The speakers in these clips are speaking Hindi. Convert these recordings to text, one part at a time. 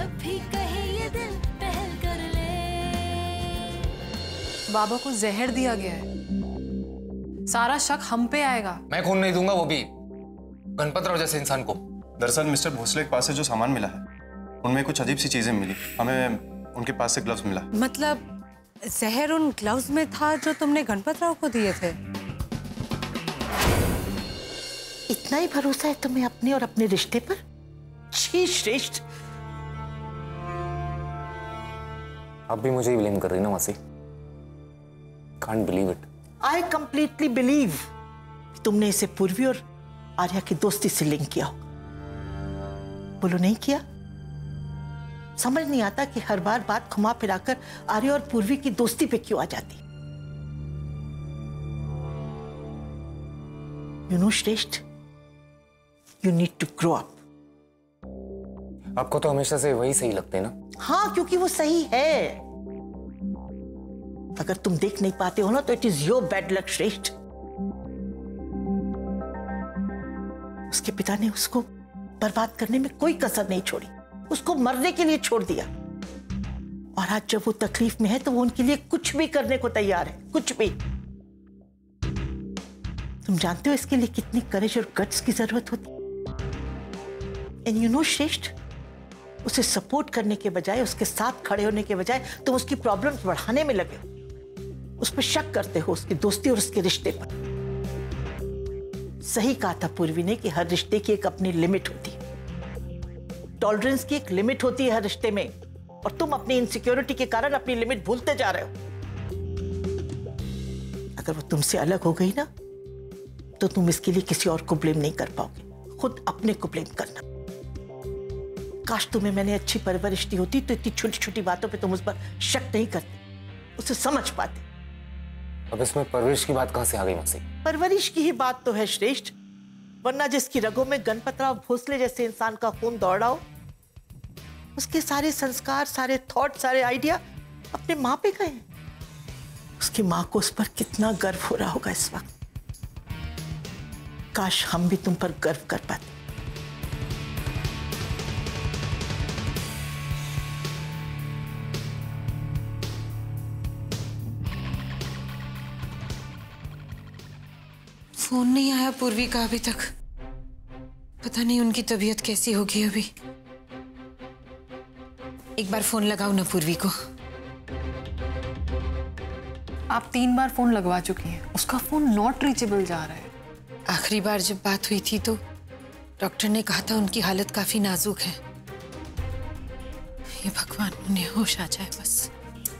जब भी कहे ये दिल पहल कर ले। बाबा को जहर दिया गया है, सारा शक हम पे आएगा। मैं खून नहीं दूंगा, वो भी गणपत राव जैसे इंसान को। दरअसल मिस्टर भोसले के पास से जो सामान मिला है उनमें कुछ अजीब सी चीजें मिली। हमें उनके पास से ग्लव्स मिला। मतलब जहर उन ग्लव्स में था जो तुमने गणपत राव को दिए थे? इतना ही भरोसा है तुम्हें अपने और अपने रिश्ते पर? छी श्रेष्ठ। आप भी मुझे ही ब्लेम कर रही ना मासी। Can't believe it. I completely believe तुमने इसे पूर्वी और आर्या की दोस्ती से लिंक किया हो। बोलो नहीं किया? समझ नहीं आता कि हर बार बात घुमा फिराकर आर्या और पूर्वी की दोस्ती पे क्यों आ जाती। You know श्रेष्ठ, you need to grow up. आपको तो हमेशा से वही सही लगते हैं ना? हाँ, क्योंकि वो सही है। अगर तुम देख नहीं पाते हो ना तो it is your bad luck Shreshth. उसके पिता ने उसको बर्बाद करने में कोई कसर नहीं छोड़ी, उसको मरने के लिए छोड़ दिया। और आज जब वो तकलीफ में है तो वो उनके लिए कुछ भी करने को तैयार है, कुछ भी। तुम जानते हो इसके लिए कितनी करेज और गट्स की जरूरत होती। एंड यू नो श्रेष्ठ, उसे सपोर्ट करने के बजाय, उसके साथ खड़े होने के बजाय तुम उसकी प्रॉब्लम्स बढ़ाने में लगे हो, उस पर शक करते हो, उसकी दोस्ती और उसके रिश्ते पर। सही कहा था पूर्वी ने कि हर रिश्ते की एक अपनी लिमिट होती है, टॉलरेंस की एक लिमिट होती है हर रिश्ते में। और तुम अपनी इनसिक्योरिटी के कारण अपनी लिमिट भूलते जा रहे हो। अगर वो तुमसे अलग हो गई ना तो तुम इसके लिए किसी और को ब्लेम नहीं कर पाओगे, खुद अपने को ब्लेम करना। काश तुम्हें मैंने अच्छी परवरिश दी होती तो इतनी छोटी छोटी बातों पे तुम उस पर शक नहीं करते, उसे समझ पाते। अब इसमें परवरिश की बात कहां से आ गई मासी? परवरिश की ही बात तो है श्रेष्ठ, वरना जिसकी रगों में गणपत राव भोसले जैसे इंसान का खून दौड़ रहा हो, उसके सारे संस्कार, सारे थॉट, सारे आइडिया अपने माँ पे गए। उसकी माँ को उस पर कितना गर्व हो रहा होगा इस वक्त। काश हम भी तुम पर गर्व कर पाते। फोन नहीं आया पूर्वी का अभी तक। पता नहीं उनकी तबीयत कैसी होगी अभी। एक बार फोन लगाओ ना पूर्वी को। आप 3 बार फोन लगवा चुकी हैं, उसका फोन नॉट रीचेबल जा रहा है। आखिरी बार जब बात हुई थी तो डॉक्टर ने कहा था उनकी हालत काफी नाजुक है। ये भगवान उन्हें होश आ जाए बस।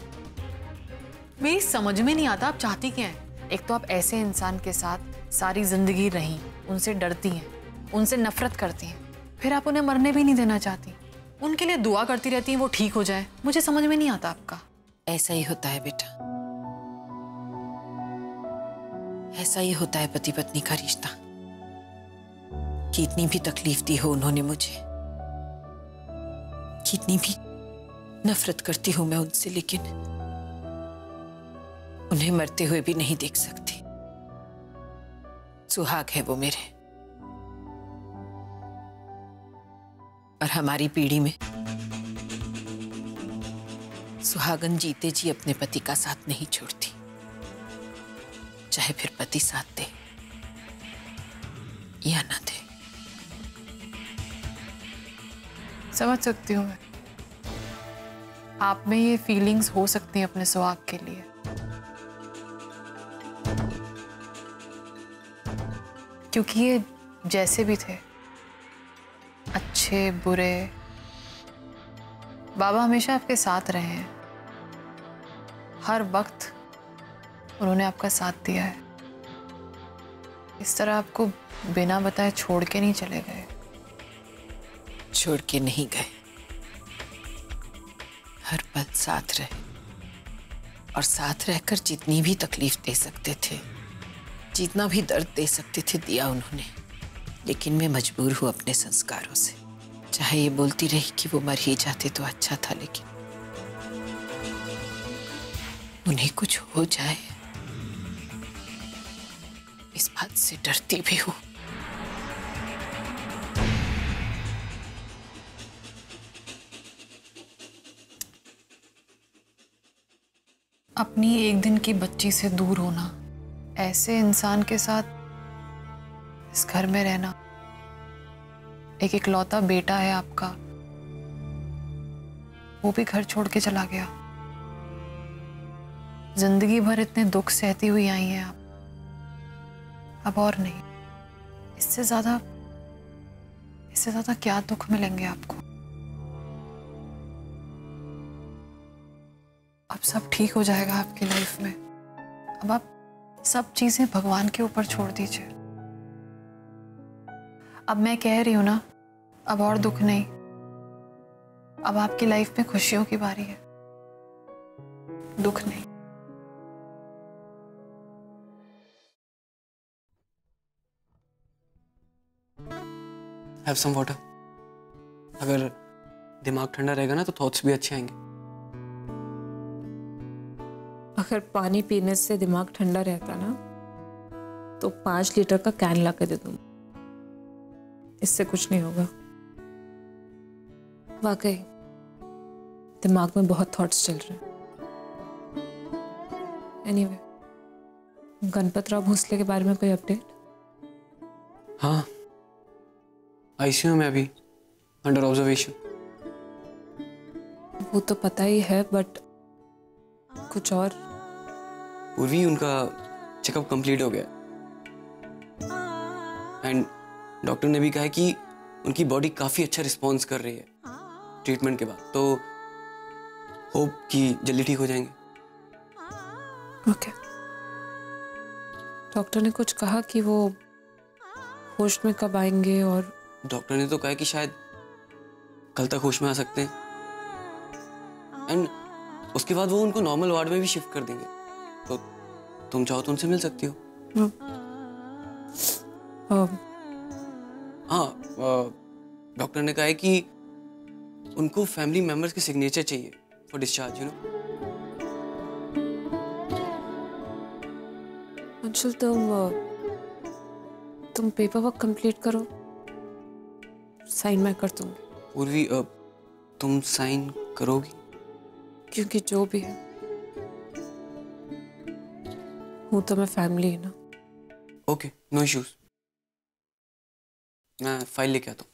मेरी समझ में नहीं आता आप चाहती क्या हैं। एक तो आप ऐसे इंसान के साथ सारी जिंदगी रही, उनसे डरती हैं, उनसे नफरत करती हैं, फिर आप उन्हें मरने भी नहीं देना चाहती, उनके लिए दुआ करती रहती हैं वो ठीक हो जाए। मुझे समझ में नहीं आता आपका। ऐसा ही होता है बेटा, ऐसा ही होता है पति पत्नी का रिश्ता। कितनी भी तकलीफ दी हो उन्होंने मुझे, कितनी भी नफरत करती हूं मैं उनसे, लेकिन उन्हें मरते हुए भी नहीं देख सकती। सुहाग है वो मेरे। और हमारी पीढ़ी में सुहागन जीते जी अपने पति का साथ नहीं छोड़ती, चाहे फिर पति साथ दे या ना दे। समझ सकती हूँ मैं, आप में ये फीलिंग्स हो सकती हैं अपने सुहाग के लिए। क्योंकि ये जैसे भी थे, अच्छे बुरे, बाबा हमेशा आपके साथ रहे हैं। हर वक्त उन्होंने आपका साथ दिया है। इस तरह आपको बिना बताए छोड़ के नहीं चले गए। छोड़ के नहीं गए, हर पल साथ रहे, और साथ रहकर जितनी भी तकलीफ दे सकते थे, जितना भी दर्द दे सकते थे दिया उन्होंने। लेकिन मैं मजबूर हूं अपने संस्कारों से। चाहे ये बोलती रही कि वो मर ही जाते तो अच्छा था, लेकिन उन्हें कुछ हो जाए इस बात से डरती भी हूं। अपनी एक दिन की बच्ची से दूर होना, ऐसे इंसान के साथ इस घर में रहना, एक इकलौता बेटा है आपका, वो भी घर छोड़ के चला गया। जिंदगी भर इतने दुख सहती हुई आई हैं आप, अब और नहीं। इससे ज्यादा क्या दुख मिलेंगे आपको? अब सब ठीक हो जाएगा आपकी लाइफ में। अब आप सब चीजें भगवान के ऊपर छोड़ दीजिए। अब मैं कह रही हूं ना, अब और दुख नहीं। अब आपकी लाइफ में खुशियों की बारी है, दुख नहीं। Have some water. अगर दिमाग ठंडा रहेगा ना तो थॉट्स भी अच्छे आएंगे। अगर पानी पीने से दिमाग ठंडा रहता ना तो 5 लीटर का कैन ला के दे दूँ, इससे कुछ नहीं होगा। वाकई दिमाग में बहुत थॉट्स चल रहे हैं। एनीवे, गणपत राव भोंसले के बारे में कोई अपडेट? हाँ, आईसीयू में अभी अंडर ऑब्जर्वेशन। वो तो पता ही है, बट कुछ और? पूर्वी, उनका चेकअप कंप्लीट हो गया एंड डॉक्टर ने भी कहा है कि उनकी बॉडी काफी अच्छा रिस्पॉन्स कर रही है ट्रीटमेंट के बाद, तो होप कि जल्दी ठीक हो जाएंगे। ओके। डॉक्टर ने कुछ कहा कि वो होश में कब आएंगे? और डॉक्टर ने तो कहा कि शायद कल तक होश में आ सकते हैं एंड उसके बाद वो उनको नॉर्मल वार्ड में भी शिफ्ट कर देंगे, तो तुम चाहो तो उनसे मिल सकती हो। हाँ, डॉक्टर ने कहा है कि उनको फैमिली मेंबर्स के सिग्नेचर चाहिए for discharge, you know. Anshul, तुम पेपर वर्क कंप्लीट करो, साइन मैं कर दूंगी। पूर्वी, तुम साइन करोगी? क्योंकि जो भी है हूँ तो मैं फैमिली है ना। Okay, no issues. मैं फाइल लेके आता हूँ।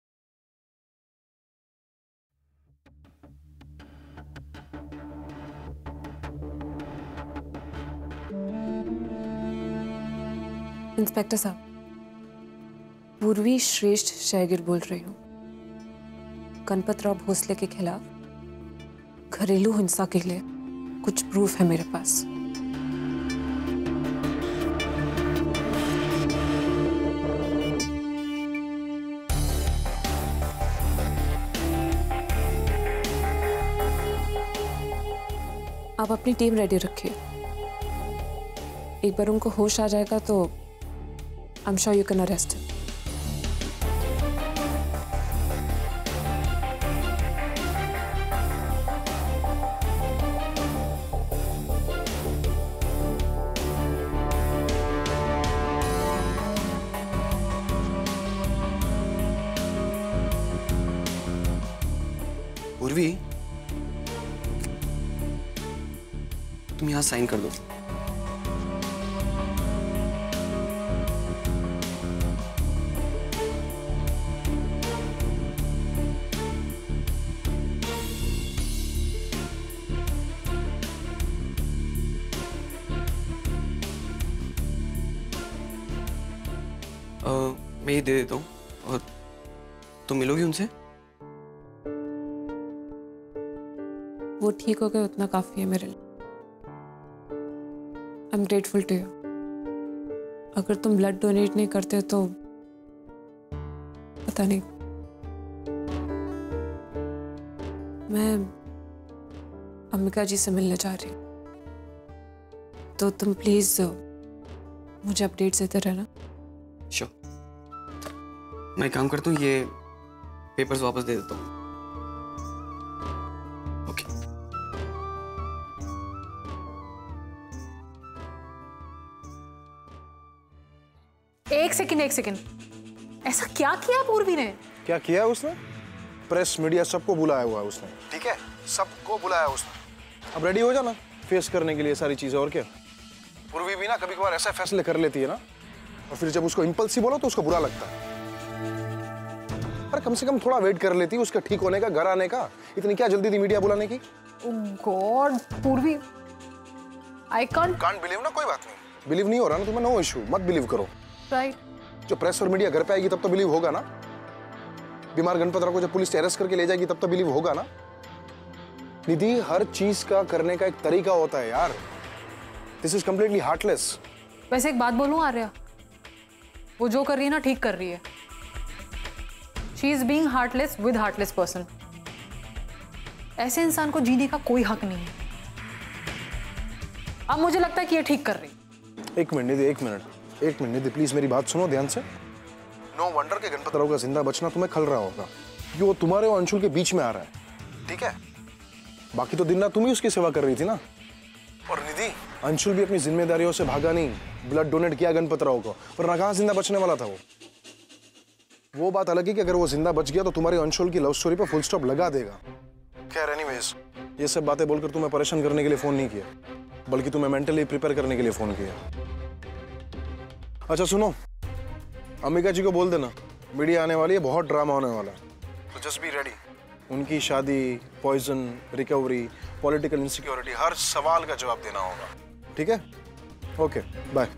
इंस्पेक्टर साहब, पूर्वी श्रेष्ठ शाहगिर बोल रही हूँ। गणपत राव भोंसले के खिलाफ घरेलू हिंसा के लिए कुछ प्रूफ है मेरे पास। आप अपनी टीम रेडी रखिए। एक बार उनको होश आ जाएगा तो I am sure you can arrest him. Purvi, तुम यहाँ साइन कर दो। मैं ये दे देता हूँ और तुम मिलोगी उनसे? वो ठीक हो गए उतना काफी है मेरे लिए। I am grateful to you. अगर तुम ब्लड डोनेट नहीं करते तो पता नहीं। मैं अम्बिका जी से मिलने जा रही हूँ, तो तुम प्लीज मुझे अपडेट्स देते रहना। श्योर। मैं काम करता हूँ, ये पेपर्स वापस दे देता हूँ। ओके। एक सेकंड, ऐसा क्या किया पूर्वी ने? क्या किया उसने? प्रेस मीडिया सबको बुलाया हुआ है उसने, ठीक है? सबको बुलाया उसने। अब रेडी हो जाना, फेस करने के लिए सारी चीजें, और क्या। पूर्वी भी ना कभी कभार ऐसे फैसले कर लेती है ना, और फिर जब उसको इम्पल्सिव बोलो तो उसको बुरा लगता है। पर कम से कम थोड़ा वेट कर लेती उसका ठीक होने का, घर आने का। इतनी क्या जल्दी थी मीडिया बुलाने की? गॉड पूर्वी, आई कांट बिलीव ना। कोई बात नहीं, बिलीव नहीं हो रहा ना तुम्हें, नो इशू, मत बिलीव करो। राइट। जो प्रेस और मीडिया घर पे आएगी तब तो बिलीव होगा ना। बीमार गणपत राव को जब पुलिस अरेस्ट करके ले जाएगी तब तो बिलीव होगा ना। निधि, हर चीज का करने का एक तरीका होता है यार। This is completely heartless. वैसे एक बात बोलूं आर्या, वो जो कर रही है ना ठीक कर रही है। She is being heartless with heartless person. ऐसे इंसान को जीने का कोई हक नहीं है। अब मुझे लगता है कि ये ठीक कर रही। एक मिनट निधि, एक मिनट निधि, प्लीज मेरी बात सुनो ध्यान से। नो वंडर के गणपत राव का जिंदा बचना तुम्हें खल रहा होगा, क्योंकि वो तुम्हारे और अंशुल के बीच में आ रहा है, ठीक है। बाकी तो दिन रात तुम ही उसकी सेवा कर रही थी ना। और निधि, अंशुल भी अपनी जिम्मेदारियों से भागा नहीं, ब्लड डोनेट किया गणपत राव को, वरना कहां जिंदा बचने वाला था वो बात अलग है कि अगर वो जिंदा बच गया तो तुम्हारी अंशुल की लव स्टोरी पर फुल स्टॉप लगा देगा। खैर एनीवेज, ये सब बातें बोलकर तुम्हें परेशान करने के लिए फोन नहीं किया, बल्कि तुम्हें मेंटली प्रिपेयर करने के लिए फोन किया। अच्छा सुनो, अम्बिका जी को बोल देना मीडिया आने वाली है, बहुत ड्रामा होने वाला है, तो जस्ट बी रेडी। उनकी शादी, पॉइजन, रिकवरी, पॉलिटिकल इनसिक्योरिटी, हर सवाल का जवाब देना होगा, ठीक है? Okay bye.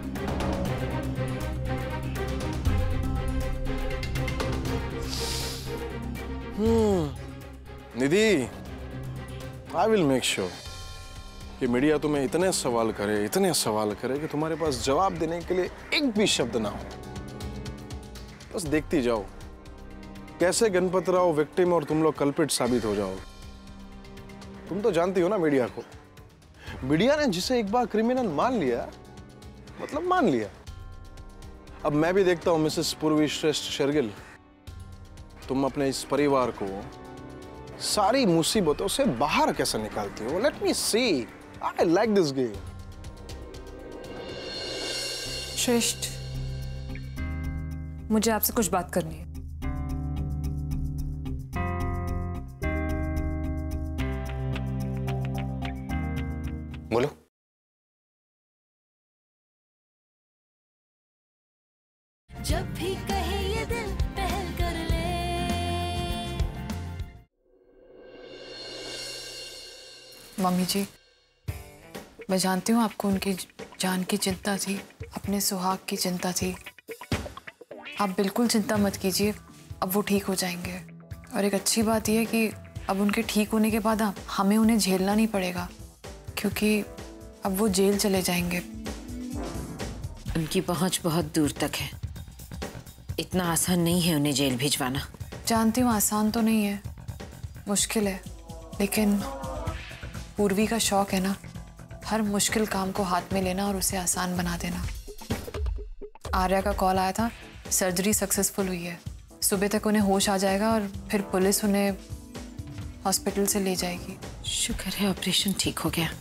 Nidhi, I will make sure कि मीडिया तुम्हें इतने सवाल करे कि तुम्हारे पास जवाब देने के लिए एक भी शब्द ना हो। बस देखती जाओ कैसे गणपत राव विक्टिम और तुम लोग कल्प्रिट साबित हो जाओ। तुम तो जानती हो ना मीडिया को। मीडिया ने जिसे एक बार क्रिमिनल मान लिया, मतलब मान लिया। अब मैं भी देखता हूं मिसेस पूर्वी श्रेष्ठ शेरगिल, तुम अपने इस परिवार को सारी मुसीबतों से बाहर कैसे निकालती हो। Let me see, I like this game. Shreshth, मुझे आपसे कुछ बात करनी है। बोलो। जब भी कहे ये दिल पहल कर ले। मम्मी जी, मैं जानती हूँ आपको उनकी जान की चिंता थी, अपने सुहाग की चिंता थी। आप बिल्कुल चिंता मत कीजिए, अब वो ठीक हो जाएंगे। और एक अच्छी बात यह है कि अब उनके ठीक होने के बाद हमें उन्हें झेलना नहीं पड़ेगा, क्योंकि अब वो जेल चले जाएंगे। उनकी पहुंच बहुत दूर तक है, इतना आसान नहीं है उन्हें जेल भिजवाना। जानती हूँ आसान तो नहीं है, मुश्किल है, लेकिन पूर्वी का शौक है ना हर मुश्किल काम को हाथ में लेना और उसे आसान बना देना। आर्या का कॉल आया था, सर्जरी सक्सेसफुल हुई है, सुबह तक उन्हें होश आ जाएगा और फिर पुलिस उन्हें हॉस्पिटल से ले जाएगी। शुक्र है ऑपरेशन ठीक हो गया।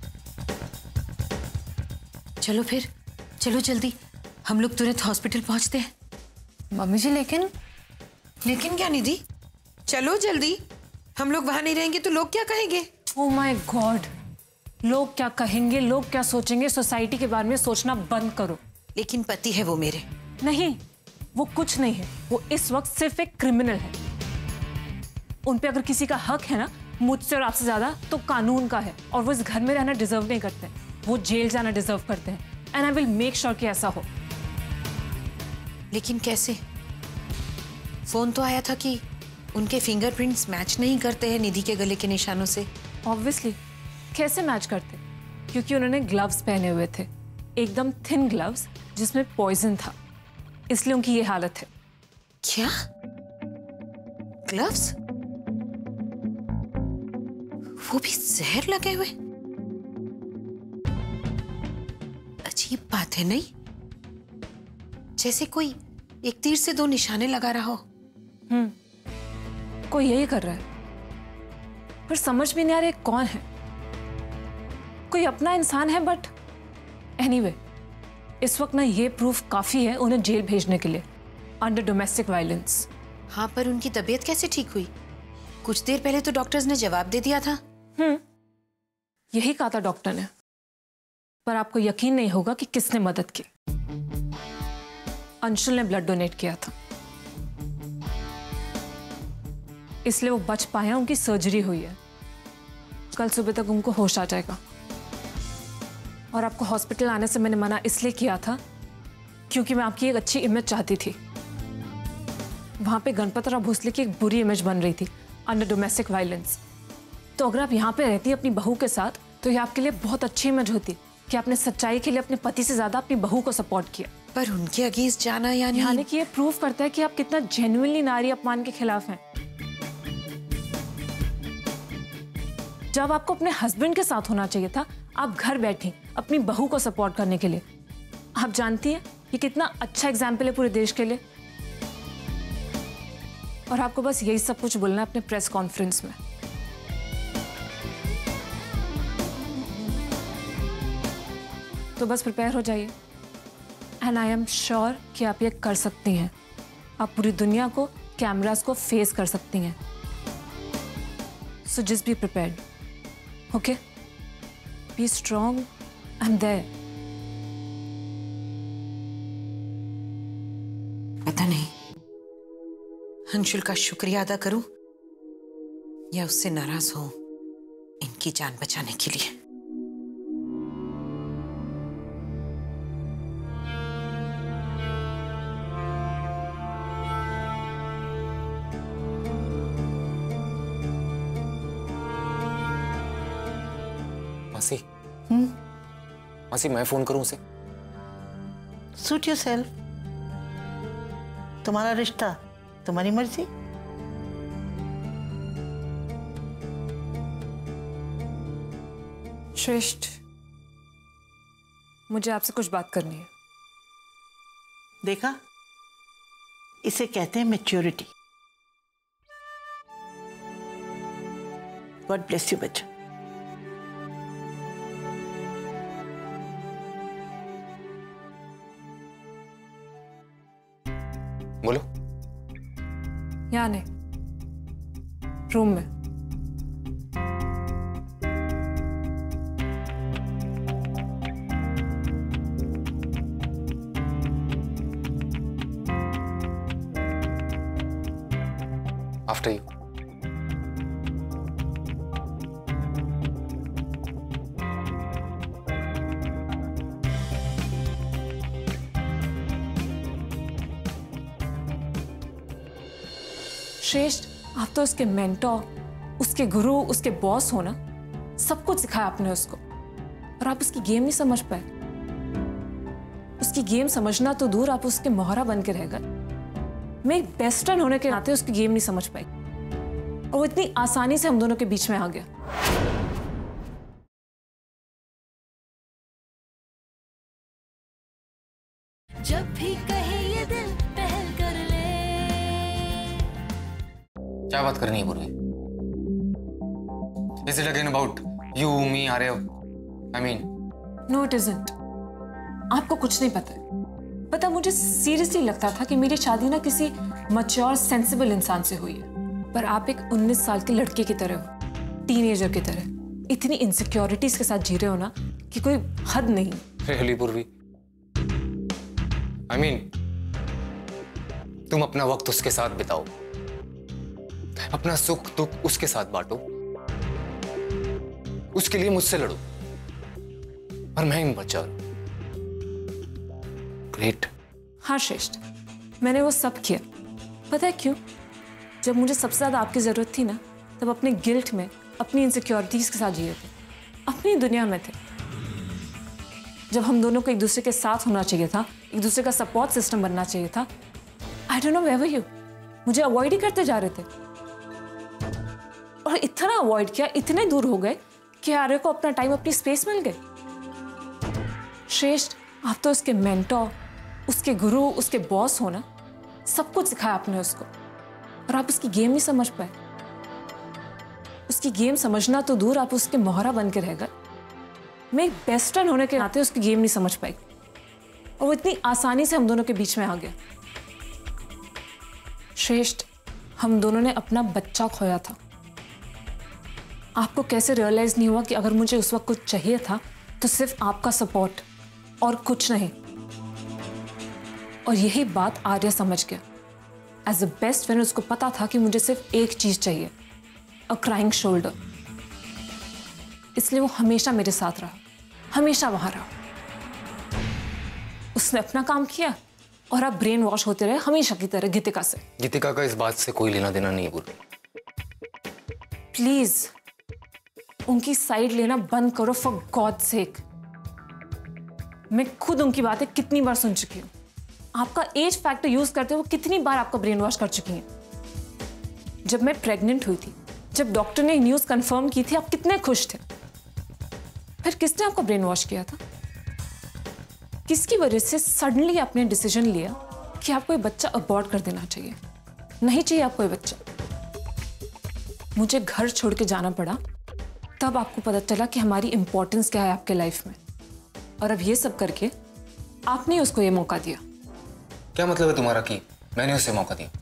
चलो फिर, चलो जल्दी, हम लोग तुरंत हॉस्पिटल पहुंचते हैं। मम्मी जी लेकिन क्या निधि, चलो जल्दी, हम लोग वहां नहीं रहेंगे तो लोग क्या कहेंगे? ओह माय गॉड, लोग क्या कहेंगे, लोग क्या सोचेंगे, सोसाइटी के बारे में सोचना बंद करो। लेकिन पति है वो मेरे। नहीं, वो कुछ नहीं है, वो इस वक्त सिर्फ एक क्रिमिनल है। उन पे अगर किसी का हक है ना, मुझसे और आपसे ज्यादा, तो कानून का है। और वो इस घर में रहना डिजर्व नहीं करते, वो जेल जाना डिजर्व करते हैं। And I will make sure कि ऐसा हो। लेकिन कैसे? फोन तो आया था कि उनके फिंगरप्रिंट्स मैच नहीं करते हैं निधि के गले के निशानों से। ऑब्वियसली कैसे मैच करते? क्योंकि उन्होंने ग्लव्स पहने हुए थे, एकदम थिन ग्लव्स जिसमें पॉइजन था, इसलिए उनकी ये हालत है। क्या? ग्लव्स? वो भी जहर लगे हुए? अजीब बात है नहीं? जैसे कोई एक तीर से दो निशाने लगा रहा हो। कोई यही कर रहा है, पर समझ में नहीं आ रहा कौन है। कोई अपना इंसान है, बट एनीवे, इस वक्त ना ये प्रूफ काफी है उन्हें जेल भेजने के लिए अंडर डोमेस्टिक वायलेंस। हाँ, पर उनकी तबीयत कैसे ठीक हुई? कुछ देर पहले तो डॉक्टर्स ने जवाब दे दिया था। यही कहा था डॉक्टर ने, पर आपको यकीन नहीं होगा कि किसने मदद की। अंशुल ने ब्लड डोनेट किया था, इसलिए वो बच पाए हैं। उनकी सर्जरी हुई है, कल सुबह तक उनको होश आ जाएगा। और आपको हॉस्पिटल आने से मैंने मना इसलिए किया था क्योंकि मैं आपकी एक अच्छी इमेज चाहती थी। वहां पे गणपत राव भोसले की एक बुरी इमेज बन रही थी अंडर डोमेस्टिक वायलेंस। तो अगर आप यहाँ पे रहती अपनी बहू के साथ तो ये आपके लिए बहुत अच्छी इमेज होती कि आपने सच्चाई के लिए अपने पति से ज्यादा अपनी बहू को सपोर्ट किया। पर उनके अगेंस्ट जाना यानी कि ये प्रूव करता है कि आप कितना जेन्युइनली नारी अपमान के खिलाफ हैं। जब आपको अपने हस्बैंड के साथ होना चाहिए था, आप घर बैठी अपनी बहू को सपोर्ट करने के लिए। आप जानती हैं ये कितना अच्छा एग्जाम्पल है पूरे देश के लिए। और आपको बस यही सब कुछ बोलना है अपने प्रेस कॉन्फ्रेंस में। तो बस प्रिपेयर हो जाइए, एंड आई एम श्योर कि आप ये कर सकती हैं। आप पूरी दुनिया को, कैमरास को फेस कर सकती हैं। So just be prepared, okay? Be strong, I am there. पता नहीं अंशुल का शुक्रिया अदा करूं या उससे नाराज हूं इनकी जान बचाने के लिए। मासी, मासी मैं फोन करूं उसे? Suit yourself. तुम्हारा रिश्ता, तुम्हारी मर्जी। श्रेष्ठ, मुझे आपसे कुछ बात करनी है। देखा, इसे कहते हैं मैच्योरिटी। गॉड ब्लेस यू बच्चा। बोलो। यहाँ नहीं, रूम में। After you. श्रेष्ठ, आप तो उसके मेंटोर, उसके गुरु, उसके बॉस हो ना। सब कुछ सिखाया आपने उसको, और आप उसकी गेम नहीं समझ पाए। उसकी गेम समझना तो दूर, आप उसके मोहरा बन के रह गए। मैं एक बेस्ट फ्रेंड होने के नाते उसकी गेम नहीं समझ पाई, और वो इतनी आसानी से हम दोनों के बीच में आ गया। जब भी कहे ये दिल पहल कर ले। क्या बात करनी है पूर्वी? Is it again about you, me, Arya? I mean, No, it isn't. आपको कुछ नहीं पता है। पता, मुझे सीरियसली लगता था कि मेरी शादी ना किसी मैच्योर सेंसिबल इंसान से हुई है, पर आप एक 19 साल की लड़के की तरह हो, टीनेजर की तरह। इतनी इनसिक्योरिटीज के साथ जी रहे हो ना कि कोई हद नहीं। really पूर्वी? I mean, तुम अपना वक्त उसके साथ बिताओ, अपना सुख दुख उसके साथ बांटो, उसके लिए मुझसे लड़ो, और मैं ही बचा रहा। ग्रेट। हाँ श्रेष्ठ, मैंने वो सब किया। पता है क्यों? जब मुझे सबसे ज्यादा आपकी जरूरत थी ना, तब अपने गिल्ट में, अपनी इनसिक्योरिटीज के साथ जी रहे थे, अपनी दुनिया में थे। जब हम दोनों को एक दूसरे के साथ होना चाहिए था, एक दूसरे का सपोर्ट सिस्टम बनना चाहिए था, I don't know where were you. मुझे अवॉइड ही करते जा रहे थे, और इतना अवॉइड किया, इतने दूर हो गए कि आर्य को अपना टाइम, अपनी स्पेस मिल गई। श्रेष्ठ, आप तो उसके मेंटोर, उसके गुरु, उसके बॉस हो ना। सब कुछ सिखाया आपने उसको, और आप उसकी गेम नहीं समझ पाए। उसकी गेम समझना तो दूर, आप उसके मोहरा बन के रह गए। मैं एक बेस्ट फ्रेंड होने के नाते उसकी गेम नहीं समझ पाई, और वो इतनी आसानी से हम दोनों के बीच में आ गया। श्रेष्ठ, हम दोनों ने अपना बच्चा खोया था, आपको कैसे रियलाइज नहीं हुआ कि अगर मुझे उस वक्त कुछ चाहिए था तो सिर्फ आपका सपोर्ट और कुछ नहीं। और यही बात आर्या समझ गया। एज अ बेस्ट फ्रेंड उसको पता था कि मुझे सिर्फ एक चीज चाहिए, अ क्राइंग शोल्डर। इसलिए वो हमेशा मेरे साथ रहा, हमेशा वहां रहा। उसने अपना काम किया और आप ब्रेन वॉश होते रहे हमेशा की तरह गीतिका से। गीतिका का इस बात से कोई लेना देना नहीं है पूर्वी। प्लीज उनकी साइड लेना बंद करो, फॉर गॉड सेक। मैं खुद उनकी बातें कितनी बार सुन चुकी हूँ। आपका एज फैक्टर यूज करते हुए कितनी बार आपका ब्रेन वॉश कर चुकी हैं। जब मैं प्रेग्नेंट हुई थी, जब डॉक्टर ने न्यूज कंफर्म की थी, आप कितने खुश थे। फिर किसने आपको ब्रेन वॉश किया था? किसकी वजह से सडनली आपने डिसीजन लिया कि आपको ये बच्चा अबॉर्ट कर देना चाहिए? नहीं चाहिए आपको ये बच्चा। मुझे घर छोड़ के जाना पड़ा, तब आपको पता चला कि हमारी इंपॉर्टेंस क्या है आपके लाइफ में। और अब ये सब करके आपने उसको ये मौका दिया। क्या मतलब है तुम्हारा कि मैंने उसे मौका दिया?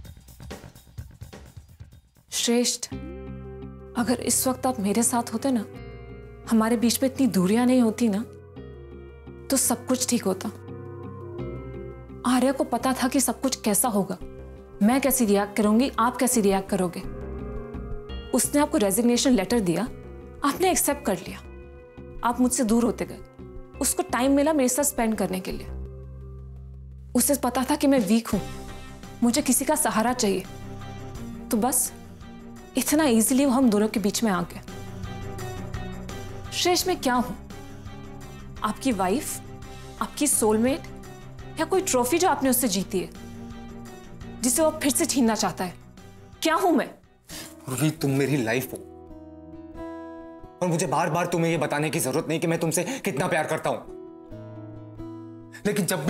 श्रेष्ठ, अगर इस वक्त आप मेरे साथ होते ना, हमारे बीच में इतनी दूरियां नहीं होती ना, तो सब कुछ ठीक होता। आर्या को पता था कि सब कुछ कैसा होगा, मैं कैसी रिएक्ट करूंगी, आप कैसी रिएक्ट करोगे। उसने आपको रेजिग्नेशन लेटर दिया, आपने एक्सेप्ट कर लिया। आप मुझसे दूर होते गए। उसको टाइम मिला मेरे साथ स्पेंड करने के लिए। उसे पता था कि मैं वीक हूं, मुझे किसी का सहारा चाहिए। तो बस इतना इजीली वो हम दोनों के बीच में आ गए। श्रेष्ठ, मैं क्या हूं? आपकी वाइफ, आपकी सोलमेट, या कोई ट्रॉफी जो आपने उससे जीती है, जिसे वो फिर से छीनना चाहता है? क्या हूं मैं? पूर्वी, तुम मेरी लाइफ हो और मुझे बार बार तुम्हें यह बताने की जरूरत नहीं कि मैं तुमसे कितना प्यार करता हूं। लेकिन जब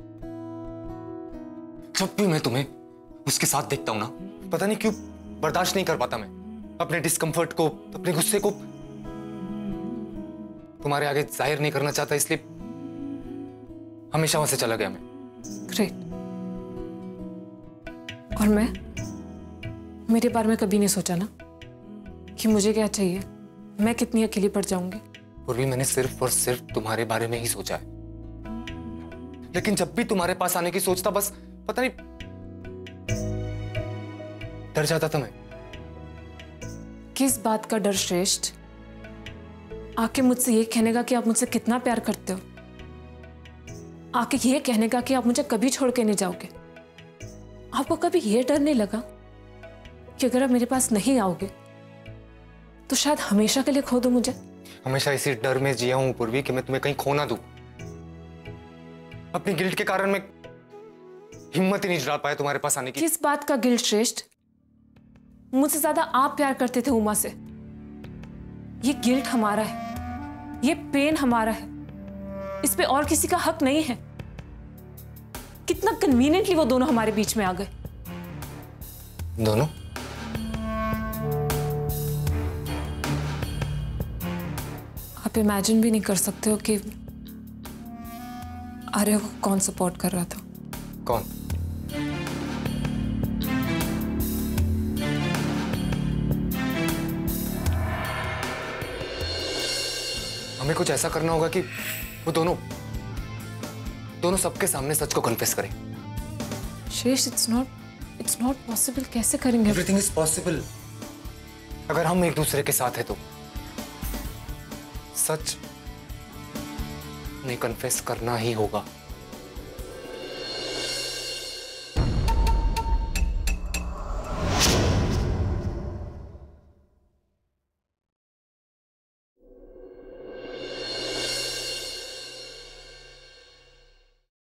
भी मैं तुम्हें उसके साथ देखता हूं ना, पता नहीं क्यों बर्दाश्त नहीं कर पाता। मैं अपने डिस्कंफर्ट को, अपने गुस्से को तुम्हारे आगे जाहिर नहीं करना चाहता, इसलिए हमेशा वहां से चला गया मैं। ग्रेट। और मैं मेरे बारे में कभी नहीं सोचा ना कि मुझे क्या चाहिए, मैं कितनी अकेली पड़ जाऊंगी। पूर्वी, मैंने सिर्फ और सिर्फ तुम्हारे बारे में ही सोचा है। लेकिन जब भी तुम्हारे पास आने की सोचता, बस पता नहीं डर जाता था मैं। किस बात का डर श्रेष्ठ? आके मुझसे ये कहने का कि आप मुझसे कितना प्यार करते हो, आके ये कहने का कि आप मुझे कभी छोड़ के नहीं जाओगे। आपको कभी ये डर नहीं लगा कि अगर आप मेरे पास नहीं आओगे तो शायद हमेशा के लिए खो दो मुझे? हमेशा इसी डर में जिया हूं पूर्वी कि मैं तुम्हें कहीं खो ना दूं। अपनी गिल्ट के कारण मैं हिम्मत ही नहीं जुटा पाया तुम्हारे पास आने की। किस बात का गिल्ट श्रेष्ठ? मुझसे ज्यादा आप प्यार करते थे उमा से। ये गिल्ट हमारा है, ये पेन हमारा है, इस पे और किसी का हक नहीं है। कितना कन्वीनियंटली वो दोनों हमारे बीच में आ गए। दोनों? आप इमेजिन भी नहीं कर सकते हो कि आर्या को कौन सपोर्ट कर रहा था। कौन? हमें कुछ ऐसा करना होगा कि वो दोनों सबके सामने सच को कन्फेस करें। शेष, इट्स नॉट पॉसिबल। कैसे करेंगे? एवरीथिंग इज पॉसिबल अगर हम एक दूसरे के साथ है तो। सच नहीं कन्फेस करना ही होगा।